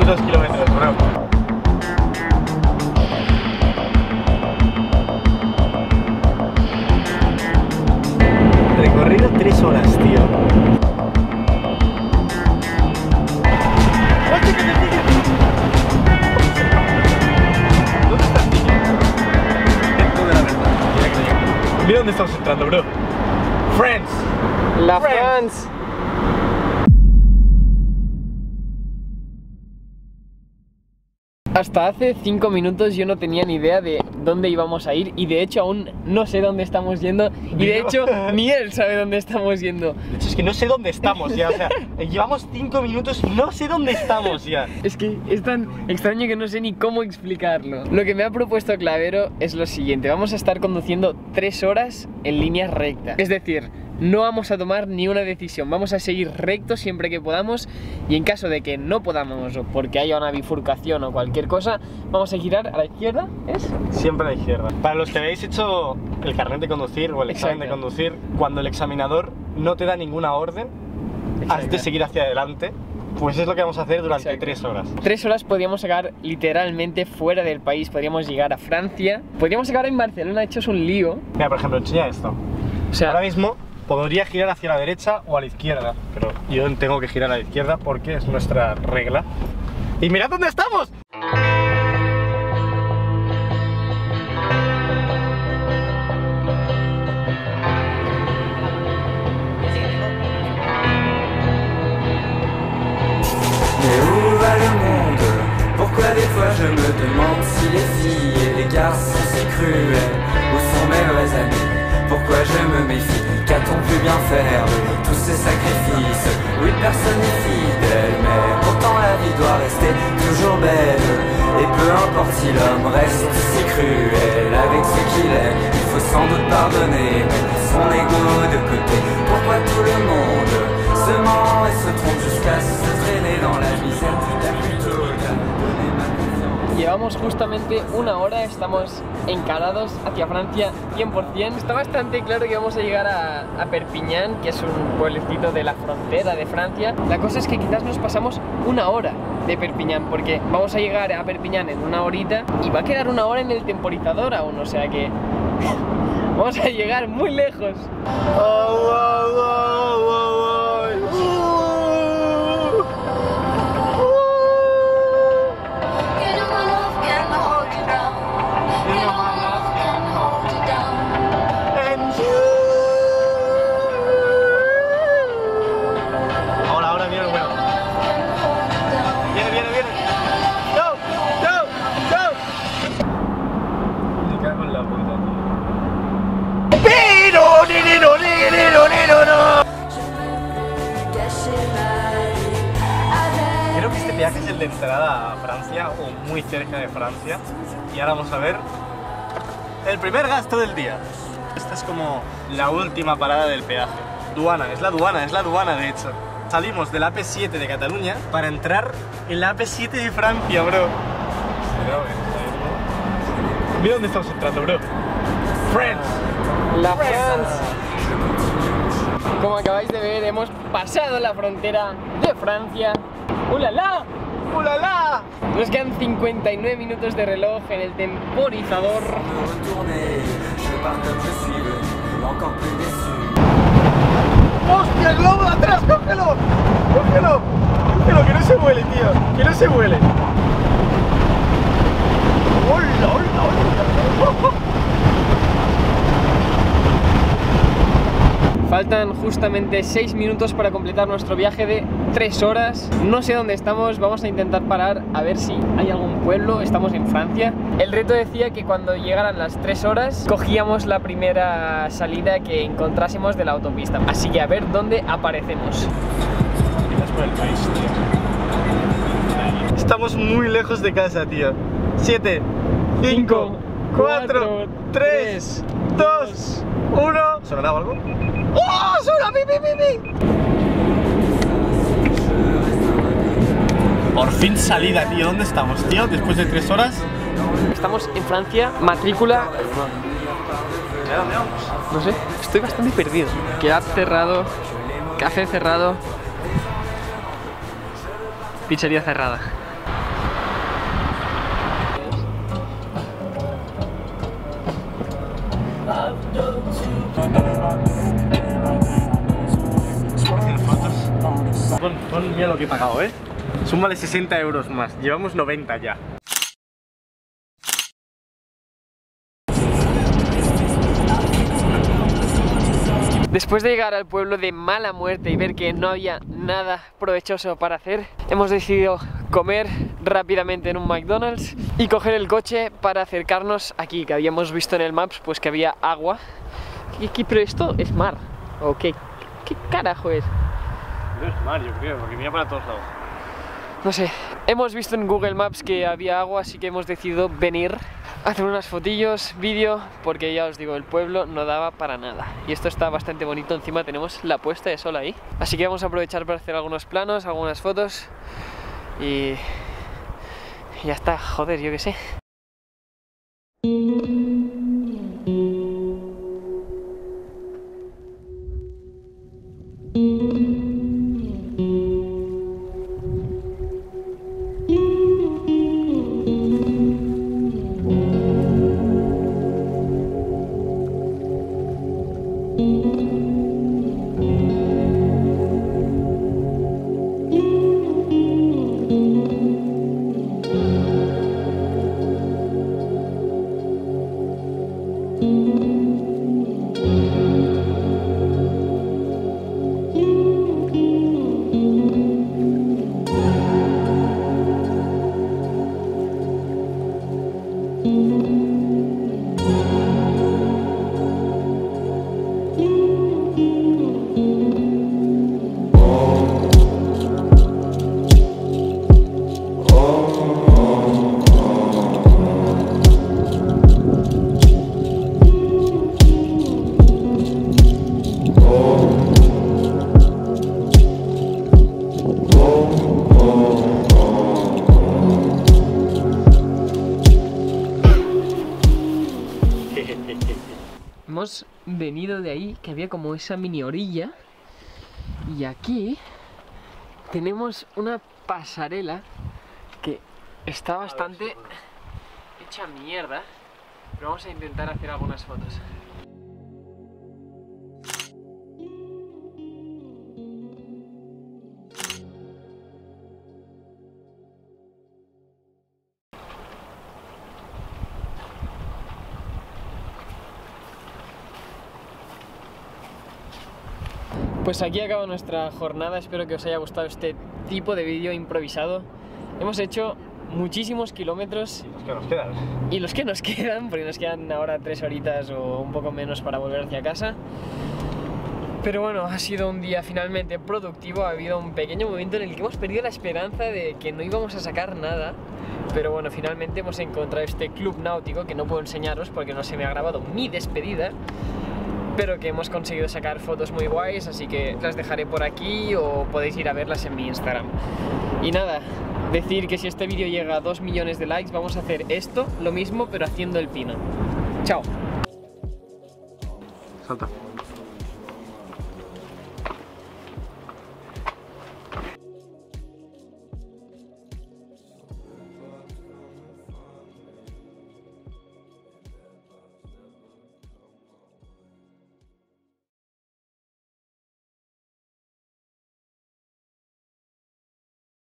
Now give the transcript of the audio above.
2 kilómetros, bro. Recorrido 3 horas, tío. ¡Oye, que te sigue! ¿Dónde está el niño? Dentro de la verdad. Mira dónde estamos entrando, bro. France. La France. Hasta hace 5 minutos yo no tenía ni idea de dónde íbamos a ir y de hecho aún no sé dónde estamos yendo y de hecho ni él sabe dónde estamos yendo. De hecho es que no sé dónde estamos ya, o sea, llevamos 5 minutos y no sé dónde estamos ya. Es que es tan extraño que no sé ni cómo explicarlo. Lo que me ha propuesto Clavero es lo siguiente: vamos a estar conduciendo 3 horas en línea recta. Es decir, no vamos a tomar ni una decisión, vamos a seguir recto siempre que podamos y en caso de que no podamos o porque haya una bifurcación o cualquier cosa, vamos a girar a la izquierda, ¿es? Siempre a la izquierda. Para los que habéis hecho el carnet de conducir o el examen de conducir, cuando el examinador no te da ninguna orden, has de seguir hacia adelante. Pues es lo que vamos a hacer durante 3 horas. 3 horas podríamos llegar literalmente fuera del país, podríamos llegar a Francia, podríamos llegar en Barcelona, de hecho es un lío. Mira, por ejemplo, enseña esto. O sea, ahora mismo podría girar hacia la derecha o a la izquierda, pero yo tengo que girar a la izquierda porque es nuestra regla. ¡Y mirad dónde estamos! Mais où va le monde? Pourquoi des fois je me demande si les filles et les garçons si cruels? Où sont mes vrais amis? Pourquoi je me méfie? Qu'a-t-on pu bien faire de tous ces sacrifices? Oui, personne n'est fidèle, mais pourtant la vie doit rester toujours belle. Et peu importe si l'homme reste si cruel avec ce qu'il est, il faut sans doute pardonner, mettre son ego de côté. Pourquoi tout le monde se ment et se trompe jusqu'à se traîner dans la misère? Il y a plutôt qu'à donner ma confiance. llevamos justamente 1 hora, estamos encarados hacia Francia 100%. Está bastante claro que vamos a llegar a Perpiñán, que es un pueblecito de la frontera de Francia. La cosa es que quizás nos pasamos 1 hora de Perpiñán, porque vamos a llegar a Perpiñán en 1 horita y va a quedar 1 hora en el temporizador aún, o sea que vamos a llegar muy lejos. Ahora viene el bueno. Viene. ¡Go! Me cago en la puta. Creo que este viaje es el de entrada a Francia o muy cerca de Francia. Y ahora vamos a ver el primer gasto del día. Esta es como la última parada del peaje. Es la aduana de hecho. Salimos de la AP7 de Cataluña para entrar en la AP7 de Francia, bro. Mira dónde estamos entrando, bro. France. La France. Como acabáis de ver, hemos pasado la frontera de Francia. ¡Ulala! ¡Ulala! Nos quedan 59 minutos de reloj en el temporizador. ¡Hostia, el globo de atrás! ¡Cógelo! Que no se vuele, tío. Que no se vuele. ¡Hola! Faltan justamente 6 minutos para completar nuestro viaje de 3 horas. No sé dónde estamos, vamos a intentar parar a ver si hay algún pueblo. Estamos en Francia. El reto decía que cuando llegaran las 3 horas cogíamos la primera salida que encontrásemos de la autopista. Así que a ver dónde aparecemos. Estamos muy lejos de casa, tío. 7, 5, 4, 3, 2, 1. ¿Sonará algo? ¡Oh! ¡Suena! ¡Pi! Por fin salida, tío. ¿Dónde estamos, tío? Después de 3 horas. Estamos en Francia, matrícula... ¿A dónde vamos? No sé, estoy bastante perdido. Kebab cerrado, café cerrado, pizzería cerrada. Mira lo que he pagado, ¿eh? Súmale 60 euros más. Llevamos 90 ya. Después de llegar al pueblo de Mala Muerte y ver que no había nada provechoso para hacer, hemos decidido comer rápidamente en un McDonald's y coger el coche para acercarnos aquí, que habíamos visto en el Maps pues que había agua. Pero esto es mar, ¿o qué carajo es? No es mar, yo creo, porque mira para todos lados. No sé, hemos visto en Google Maps que había agua, así que hemos decidido venir a hacer unas fotillos, vídeo, porque ya os digo, el pueblo no daba para nada. Y esto está bastante bonito, encima tenemos la puesta de sol ahí. Así que vamos a aprovechar para hacer algunos planos, algunas fotos y ya está, joder, yo qué sé. Hemos venido de ahí, que había como esa mini orilla, y aquí tenemos una pasarela que está bastante hecha mierda, pero vamos a intentar hacer algunas fotos. Pues aquí acaba nuestra jornada, espero que os haya gustado este tipo de vídeo improvisado. Hemos hecho muchísimos kilómetros. Y los que nos quedan. Y los que nos quedan, porque nos quedan ahora 3 horitas o un poco menos para volver hacia casa. Pero bueno, ha sido un día finalmente productivo, ha habido un pequeño momento en el que hemos perdido la esperanza de que no íbamos a sacar nada. Pero bueno, finalmente hemos encontrado este club náutico que no puedo enseñaros porque no se me ha grabado mi despedida, pero que hemos conseguido sacar fotos muy guays, así que las dejaré por aquí o podéis ir a verlas en mi Instagram. Y nada, decir que si este vídeo llega a 2 millones de likes vamos a hacer esto, lo mismo, pero haciendo el pino. Chao. Salta.